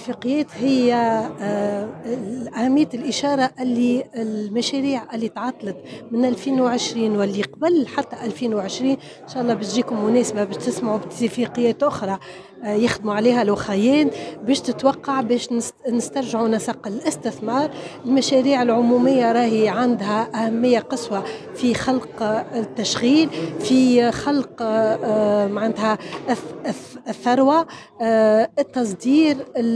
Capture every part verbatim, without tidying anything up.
الاتفاقيات هي آه، أهمية الإشارة اللي المشاريع اللي تعطلت من ألفين وعشرين واللي قبل حتى ألفين وعشرين إن شاء الله باش تجيكم مناسبة باش تسمعوا باتفاقيات أخرى آه، يخدموا عليها الأخرين باش تتوقع باش نسترجعوا نسق الاستثمار. المشاريع العمومية راهي عندها أهمية قصوى في خلق التشغيل، في خلق آه، معناتها الثروة، التصدير،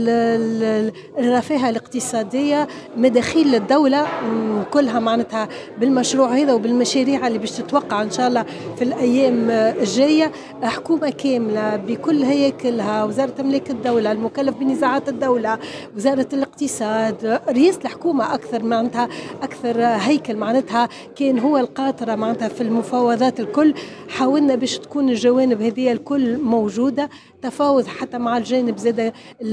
الرفاهة الاقتصادية، مداخيل الدولة كلها معناتها بالمشروع هذا وبالمشاريع اللي باش تتوقع إن شاء الله في الأيام الجاية. حكومة كاملة بكل هياكلها، وزارة أملاك الدولة المكلف بنزاعات الدولة، وزارة الاقتصاد، رئيس الحكومة أكثر معناتها أكثر هيكل معناتها كان هو القاطرة معناتها في المفاوضات الكل. حاولنا باش تكون الجوانب هذه الكل موجودة، تفاوض حتى مع الجانب زاد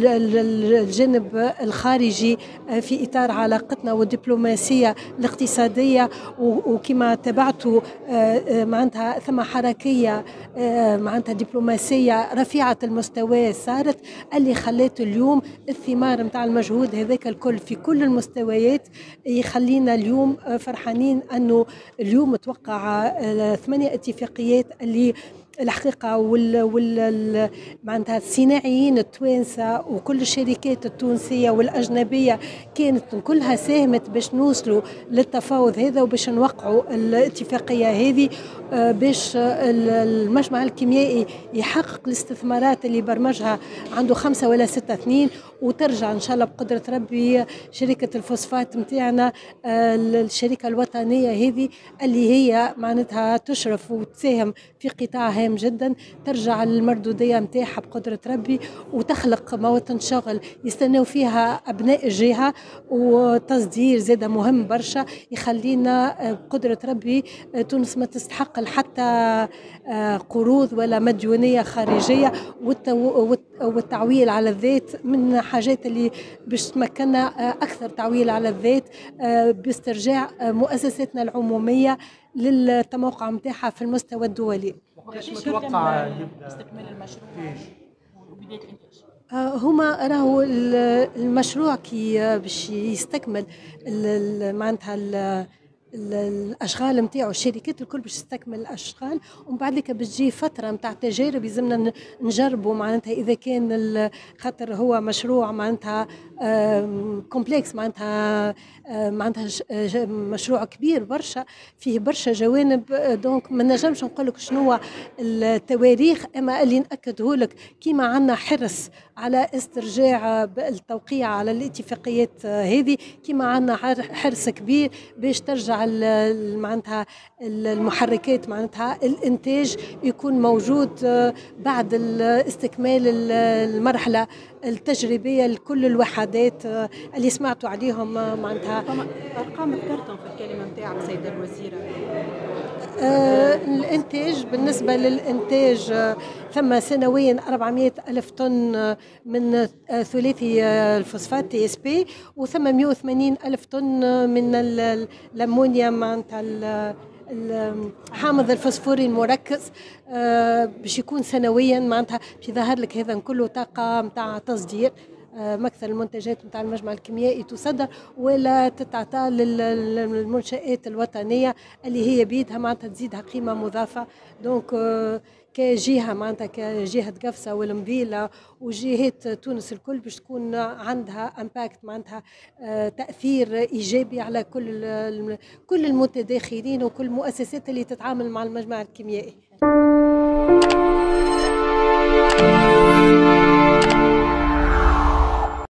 الجانب الخارجي في إطار علاقتنا والدبلوماسية الاقتصادية. وكما تابعتوا معناتها ثم حركية معناتها دبلوماسية رفيعة المستوى صارت اللي خلت اليوم الثمار متاع المجهود هذاك الكل في كل المستويات يخلينا اليوم فرحانين أنه اليوم توقع ثمانية اتفاقيات اللي الحقيقة وال وال معناتها الصناعيين التوانسة وكل الشركات التونسية والأجنبية كانت كلها ساهمت باش نوصلوا للتفاوض هذا وباش نوقعوا الاتفاقية هذه باش المجمع الكيميائي يحقق الاستثمارات اللي برمجها عنده خمسة ولا ستة اثنين، وترجع إن شاء الله بقدرة ربي شركة الفوسفات متاعنا الشركة الوطنية هذه اللي هي معناتها تشرف وتساهم في قطاع هام جدا، ترجع المردودية متاعها بقدرة ربي وتخلق مواطن شغل يستناو فيها أبناء الجهة، وتصدير زادة مهم برشا يخلينا بقدرة ربي تونس ما تستحق حتى قروض ولا مديونية خارجية، والتعويل على الذات من حاجات اللي باش تمكننا أكثر تعويل على الذات باسترجاع مؤسساتنا العمومية للتموقع متاعها في المستوى الدولي. وقتاش متوقع يبدا استكمال المشروع وبداية الإنتاج؟ هما راهو المشروع كي باش يستكمل معناتها الاشغال نتاعو الشركات الكل باش تستكمل الاشغال، ومن بعد لك باش تجي فتره نتاع تجارب يلزمنا نجربوا معناتها اذا كان خاطر هو مشروع معناتها كومبلكس معناتها معناتها مشروع كبير برشا فيه برشا جوانب، دونك ما نجمش نقول لك شنو التواريخ، اما اللي ناكده لك كيما عندنا حرص على استرجاع التوقيع على الاتفاقيات هذه، كيما عندنا حرص كبير باش ترجع معناتها المحركات معناتها الانتاج يكون موجود بعد استكمال المرحله التجريبيه لكل الوحدات اللي سمعتوا عليهم معناتها. ارقام ذكرتهم في الكلمه نتاعك سيده الوزيره. آه الانتاج بالنسبه للانتاج آه ثم سنويا أربعمائة ألف طن من آه ثلاثي آه الفوسفات تي اس بي، وثم مائة وثمانين ألف طن من الامونيا معناتها حامض الفوسفوري المركز آه باش يكون سنويا معناتها باش يظهر لك هذا كله طاقه نتاع تصدير. مكثر المنتجات نتاع المجمع الكيميائي تصدر ولا تتعطى للمنشآت الوطنية اللي هي بيدها معناتها تزيدها قيمة مضافة. دونك كجهة معناتها كجهة قفصة والمبيلة وجهات تونس الكل باش تكون عندها امباكت معناتها تأثير إيجابي على كل كل المتداخلين وكل المؤسسات اللي تتعامل مع المجمع الكيميائي.